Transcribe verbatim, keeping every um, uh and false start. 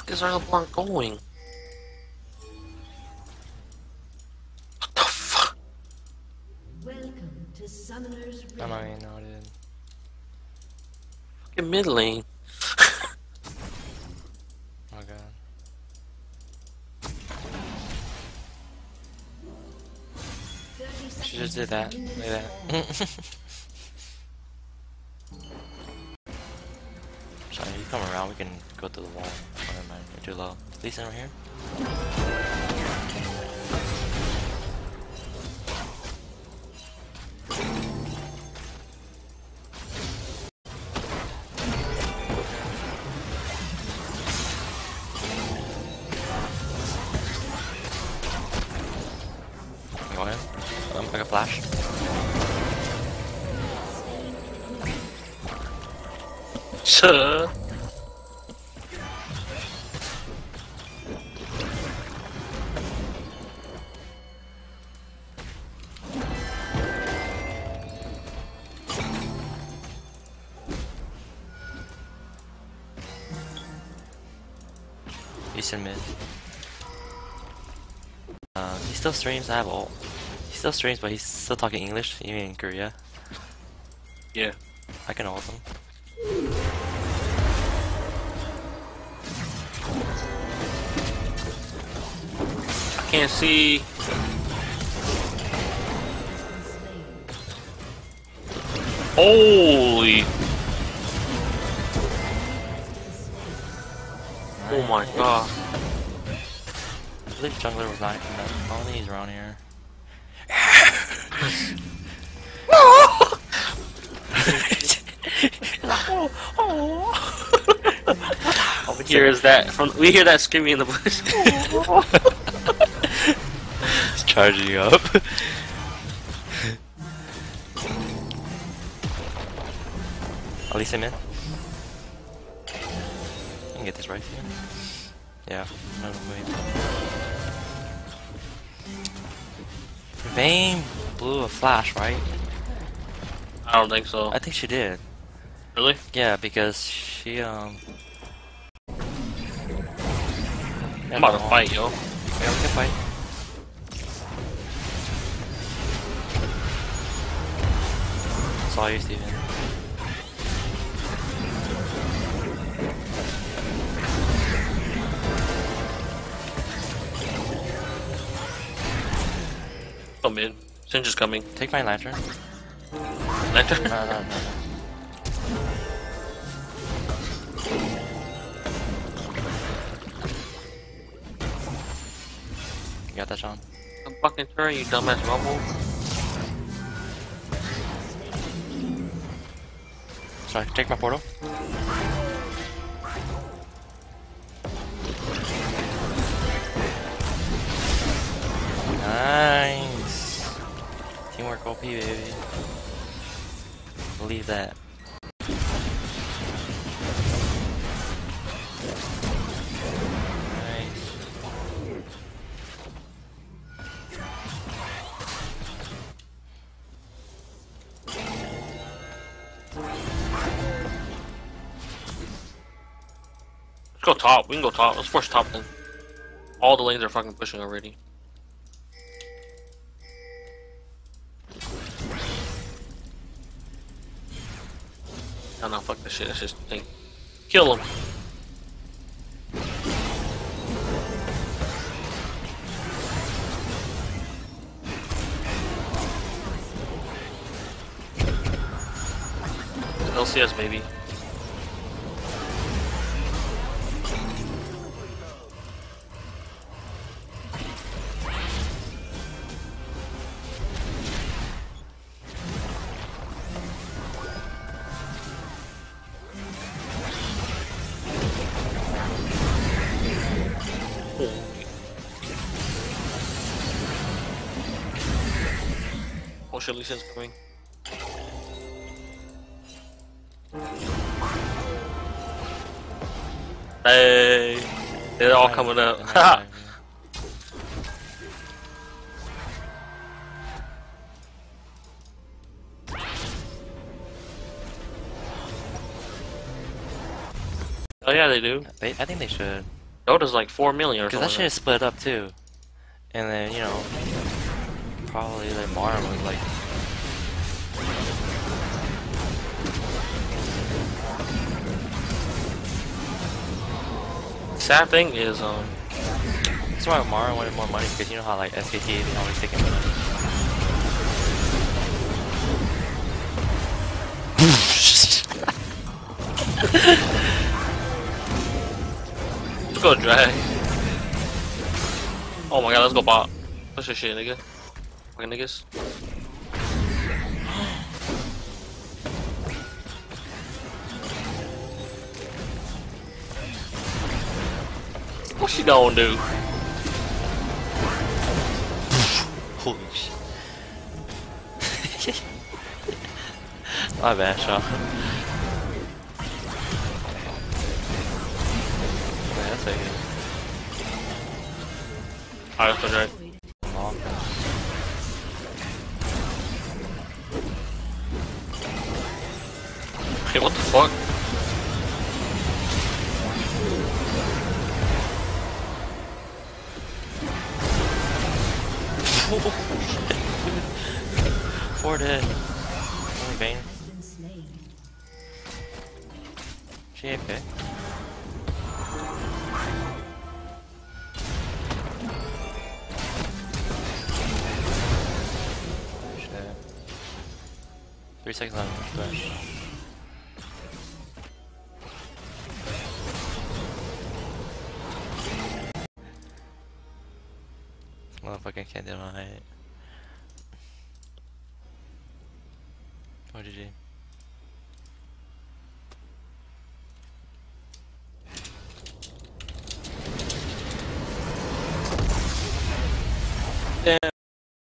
fuck is our LeBlanc going? What the fuck? Welcome to Summoner's I Rift. don't even know, dude. Fucking mid lane. Oh god. She just did that. Look at that. Sorry, you come around, we can go through the wall. Oh, never mind, you're too low. Lee Sin right here. Go ahead. Um, like a flash. Sure. He's in mid. Uh, he still streams, I have ult. He still streams, but he's still talking English, even in Korea. Yeah. I can ult him. I can't see. Holy. Oh my god. I believe jungler was not in the only he's around here. All we hear is that from we hear that screaming in the bush. He's charging up. At least I'm in. I can get this right here. Yeah, no moving. Vayne blew a flash, right? I don't think so. I think she did. Really? Yeah, because she um. I'm about to fight, yo. Yeah, we can fight. Saw you, Steven. Come in. Singe is coming. Take my lantern. Lantern? No, no, no, no. You got that, Sean? I'm fucking turn, you dumbass rumble. Sorry, take my portal. Nice. Teamwork O P, baby. Believe that. Nice. Let's go top. We can go top. Let's force top then. All the lanes are fucking pushing already. No, no, fuck this shit. That's just thing. Kill him. L C S, baby. Oh shit, Lee Sin's coming. Hey, they're all coming up. Ha! Oh yeah, they do. They, I think they should. Dota's like four million or Because that something. shit is split up too. And then, you know, probably the Mara was like. Sad thing is, um, That's why Mara wanted more money, because you know how like S K T they always taking money. let's go drag. Oh my god, let's go bot. Push this shit, nigga. Fucking niggas. What she gonna do? Holy shit. My bad, Shaw. Yeah, that's okay. Alright, let's go drag. Long. Hey, what the fuck? Four dead. Only Vayne. has been slain. She A F K. Shit. Three seconds on flash. Motherfucker can't deny it. Oh, G G. Damn.